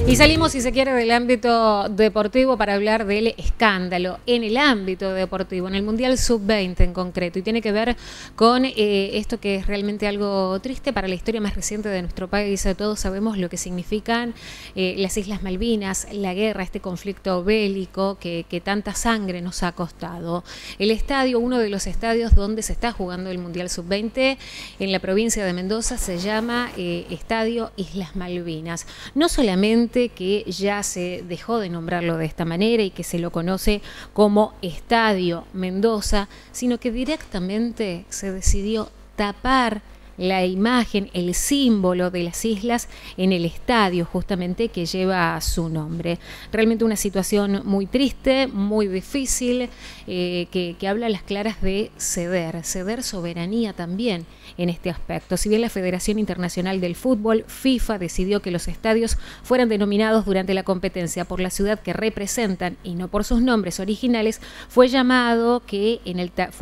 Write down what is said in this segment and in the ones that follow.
Y salimos, si se quiere, del ámbito deportivo para hablar del escándalo en el ámbito deportivo, en el Mundial Sub-20 en concreto. Y tiene que ver con esto que es realmente algo triste para la historia más reciente de nuestro país. Todos sabemos lo que significan las Islas Malvinas, la guerra, este conflicto bélico que tanta sangre nos ha costado. El estadio, uno de los estadios donde se está jugando el Mundial Sub-20 en la provincia de Mendoza, se llama Estadio Islas Malvinas. No solamente que ya se dejó de nombrarlo de esta manera y que se lo conoce como Estadio Mendoza, sino que directamente se decidió tapar la imagen, el símbolo de las islas en el estadio justamente que lleva su nombre. Realmente una situación muy triste, muy difícil, que habla a las claras de ceder soberanía también en este aspecto. Si bien la Federación Internacional del Fútbol, FIFA, decidió que los estadios fueran denominados durante la competencia por la ciudad que representan y no por sus nombres originales, fue llamativo que en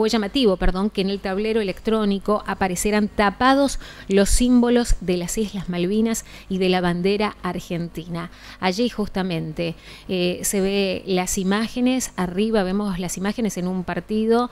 el tablero electrónico aparecieran tapados los símbolos de las Islas Malvinas y de la bandera argentina. Allí justamente se ve las imágenes, arriba vemos las imágenes en un partido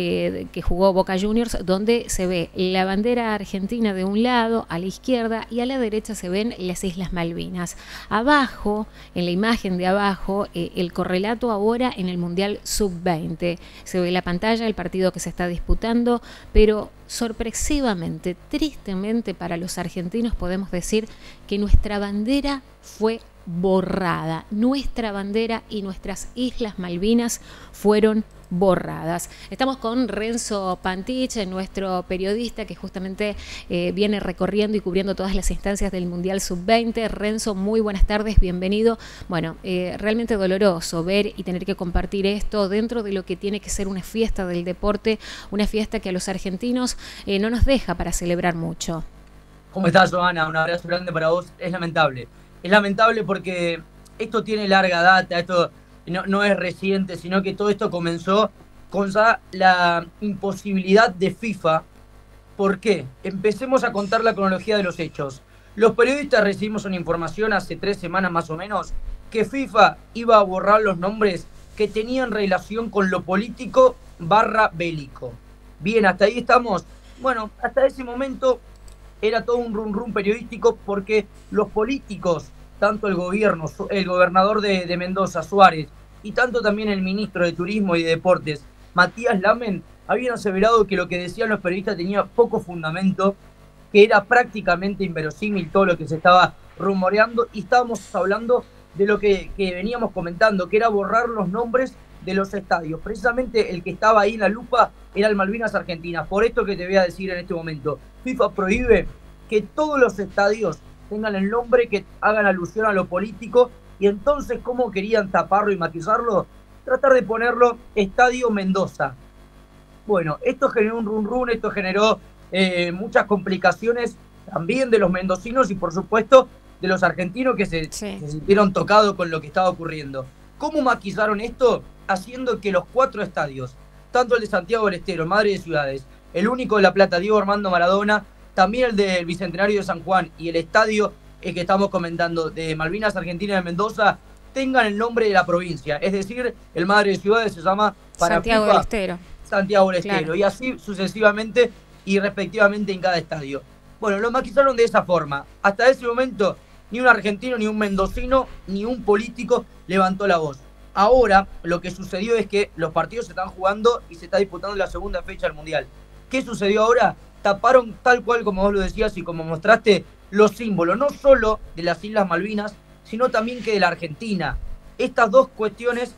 que jugó Boca Juniors, donde se ve la bandera argentina de un lado, a la izquierda, y a la derecha se ven las Islas Malvinas. Abajo, en la imagen de abajo, el correlato ahora en el Mundial Sub-20. Se ve la pantalla, el partido que se está disputando, pero sorpresivamente, tristemente para los argentinos podemos decir que nuestra bandera fue borrada. Nuestra bandera y nuestras Islas Malvinas fueron borradas. Estamos con Renzo Pantich, nuestro periodista que justamente viene recorriendo y cubriendo todas las instancias del Mundial Sub-20. Renzo, muy buenas tardes, bienvenido. Bueno, realmente doloroso ver y tener que compartir esto dentro de lo que tiene que ser una fiesta del deporte, una fiesta que a los argentinos no nos deja para celebrar mucho. ¿Cómo estás, Joana? Un abrazo grande para vos. Es lamentable porque esto tiene larga data, esto no es reciente, sino que todo esto comenzó con la imposibilidad de FIFA. ¿Por qué? Empecemos a contar la cronología de los hechos. Los periodistas recibimos una información hace 3 semanas más o menos que FIFA iba a borrar los nombres que tenían relación con lo político / bélico. Bien, hasta ahí estamos. Bueno, hasta ese momento era todo un rum periodístico porque los políticos, tanto el gobernador de Mendoza, Suárez, y tanto también el ministro de Turismo y de Deportes, Matías Lamen, habían aseverado que lo que decían los periodistas tenía poco fundamento, que era prácticamente inverosímil todo lo que se estaba rumoreando, y estábamos hablando de lo que veníamos comentando, que era borrar los nombres de los estadios. Precisamente el que estaba ahí en la lupa era el Malvinas Argentinas. Por esto que te voy a decir en este momento, FIFA prohíbe que todos los estadios tengan el nombre que hagan alusión a lo político. Y entonces, ¿cómo querían taparlo y matizarlo? Tratar de ponerlo Estadio Mendoza. Bueno, esto generó un run, esto generó muchas complicaciones también de los mendocinos y, por supuesto, de los argentinos que se sintieron tocados con lo que estaba ocurriendo. ¿Cómo maquillaron esto? Haciendo que los 4 estadios, tanto el de Santiago del Estero, Madre de Ciudades, el único de La Plata, Diego Armando Maradona, también el del Bicentenario de San Juan y el estadio que estamos comentando de Malvinas Argentina de Mendoza, tengan el nombre de la provincia. Es decir, el Madre de Ciudades se llama para Santiago FIFA, del Estero. Santiago del Estero. Claro. Y así sucesivamente y respectivamente en cada estadio. Bueno, lo maquillaron de esa forma. Hasta ese momento, ni un argentino, ni un mendocino, ni un político levantó la voz. Ahora, lo que sucedió es que los partidos se están jugando y se está disputando la segunda fecha del Mundial. ¿Qué sucedió ahora? Taparon tal cual como vos lo decías y como mostraste los símbolos, no solo de las Islas Malvinas, sino también que de la Argentina. Estas dos cuestiones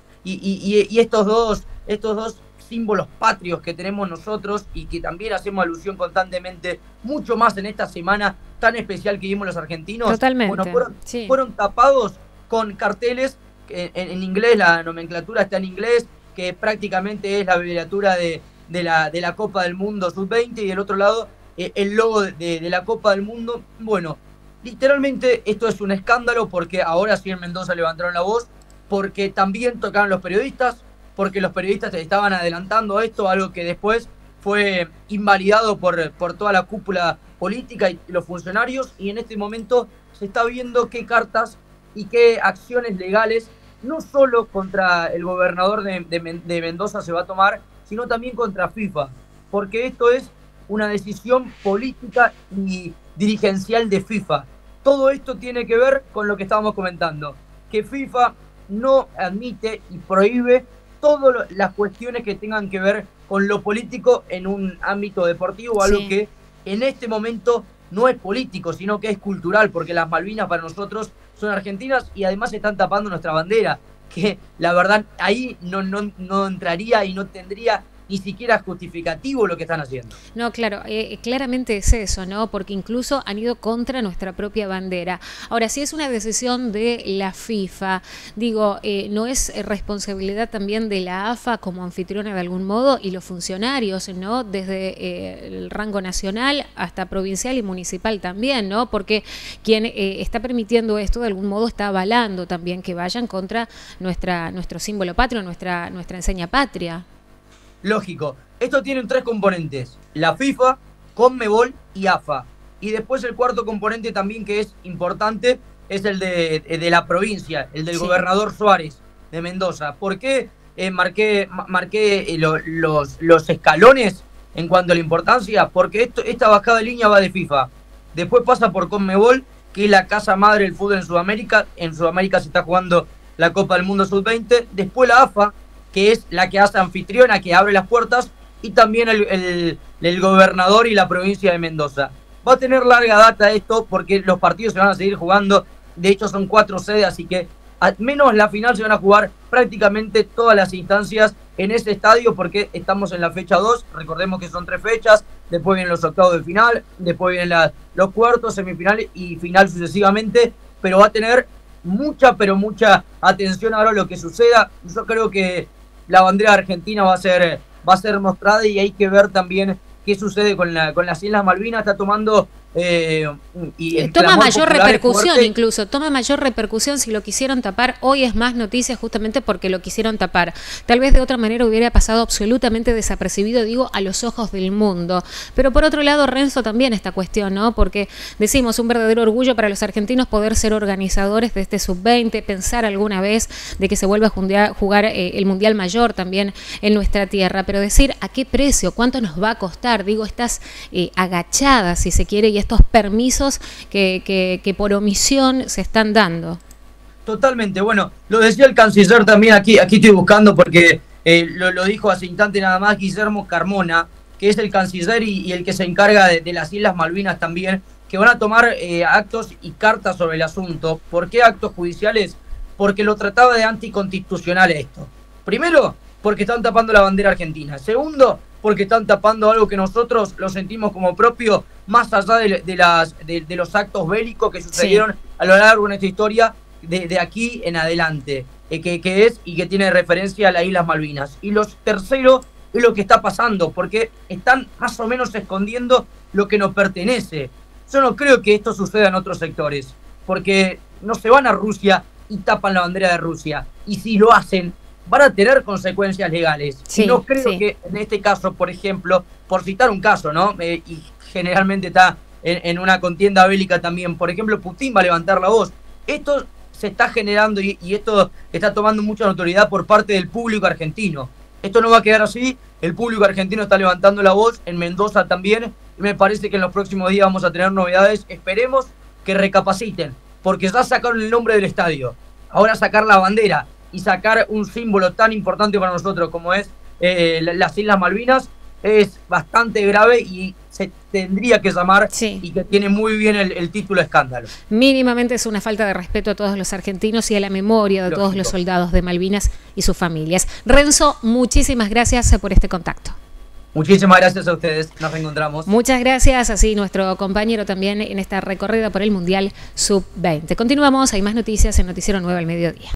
y estos dos símbolos patrios que tenemos nosotros y que también hacemos alusión constantemente, mucho más en esta semana tan especial que vivimos los argentinos. Totalmente. Bueno, fueron tapados con carteles, que en inglés, la nomenclatura está en inglés, que prácticamente es la abreviatura de la Copa del Mundo Sub-20, y del otro lado el logo de la Copa del Mundo. Bueno, literalmente esto es un escándalo porque ahora sí en Mendoza levantaron la voz, porque también tocaron los periodistas, porque los periodistas estaban adelantando esto, algo que después fue invalidado por toda la cúpula política y los funcionarios, y en este momento se está viendo qué cartas y qué acciones legales, no solo contra el gobernador de Mendoza se va a tomar, sino también contra FIFA, porque esto es una decisión política y dirigencial de FIFA. Todo esto tiene que ver con lo que estábamos comentando, que FIFA no admite y prohíbe todas las cuestiones que tengan que ver con lo político en un ámbito deportivo, algo que en este momento no es político, sino que es cultural, porque las Malvinas para nosotros son argentinas y además están tapando nuestra bandera, que la verdad ahí no entraría y no tendría ni siquiera justificativo lo que están haciendo. No, claro, claramente es eso, ¿no? Porque incluso han ido contra nuestra propia bandera. Ahora, si es una decisión de la FIFA, digo, ¿no es responsabilidad también de la AFA como anfitriona de algún modo y los funcionarios, ¿no? Desde el rango nacional hasta provincial y municipal también, ¿no? Porque quien está permitiendo esto de algún modo está avalando también que vayan contra nuestro símbolo patrio, nuestra enseña patria. Lógico, esto tiene 3 componentes, la FIFA, Conmebol y AFA. Y después el cuarto componente también que es importante es el de la provincia, el del gobernador Suárez de Mendoza. ¿Por qué marqué los escalones en cuanto a la importancia? Porque esta bajada de línea va de FIFA. Después pasa por Conmebol, que es la casa madre del fútbol en Sudamérica. En Sudamérica se está jugando la Copa del Mundo Sub-20. Después la AFA, que es la que hace anfitriona, que abre las puertas, y también el gobernador y la provincia de Mendoza. Va a tener larga data esto porque los partidos se van a seguir jugando, de hecho son 4 sedes, así que al menos la final se van a jugar prácticamente todas las instancias en ese estadio porque estamos en la fecha 2, recordemos que son 3 fechas, después vienen los octavos de final, después vienen los cuartos, semifinales y final sucesivamente, pero va a tener mucha atención ahora a lo que suceda. Yo creo que la bandera argentina va a ser mostrada y hay que ver también qué sucede con las Islas Malvinas. Está tomando toma mayor repercusión incluso, toma mayor repercusión si lo quisieron tapar. Hoy es más noticia justamente porque lo quisieron tapar. Tal vez de otra manera hubiera pasado absolutamente desapercibido, digo, a los ojos del mundo. Pero por otro lado, Renzo, también esta cuestión, ¿no? Porque decimos, un verdadero orgullo para los argentinos poder ser organizadores de este sub-20, pensar alguna vez de que se vuelva a jugar el Mundial Mayor también en nuestra tierra, pero decir a qué precio, cuánto nos va a costar, digo, estas agachadas, si se quiere, y estos permisos que por omisión se están dando. Totalmente, bueno, lo decía el canciller también, aquí estoy buscando porque lo dijo hace instante nada más Guillermo Carmona, que es el canciller y el que se encarga de las Islas Malvinas también, que van a tomar actos y cartas sobre el asunto. ¿Por qué actos judiciales? Porque lo trataba de anticonstitucional esto. Primero, porque están tapando la bandera argentina. Segundo, porque están tapando algo que nosotros lo sentimos como propio, más allá de los actos bélicos que sucedieron a lo largo de nuestra historia, de aquí en adelante, que es y que tiene referencia a las Islas Malvinas. Y lo tercero es lo que está pasando, porque están más o menos escondiendo lo que nos pertenece. Yo no creo que esto suceda en otros sectores, porque no se van a Rusia y tapan la bandera de Rusia. Y si lo hacen, van a tener consecuencias legales. Y no creo que en este caso, por ejemplo, por citar un caso, ¿no? Y generalmente está en una contienda bélica también, por ejemplo, Putin va a levantar la voz. Esto se está generando y esto está tomando mucha notoriedad por parte del público argentino. Esto no va a quedar así, el público argentino está levantando la voz, en Mendoza también, y me parece que en los próximos días vamos a tener novedades. Esperemos que recapaciten, porque ya sacaron el nombre del estadio, ahora sacar la bandera y sacar un símbolo tan importante para nosotros como es las Islas Malvinas es bastante grave y se tendría que llamar y que tiene muy bien el título escándalo. Mínimamente es una falta de respeto a todos los argentinos y a la memoria de todos los soldados de Malvinas y sus familias. Renzo, muchísimas gracias por este contacto. Muchísimas gracias a ustedes, nos reencontramos. Muchas gracias, así nuestro compañero también en esta recorrida por el Mundial Sub-20. Continuamos, hay más noticias en Noticiero 9 al mediodía.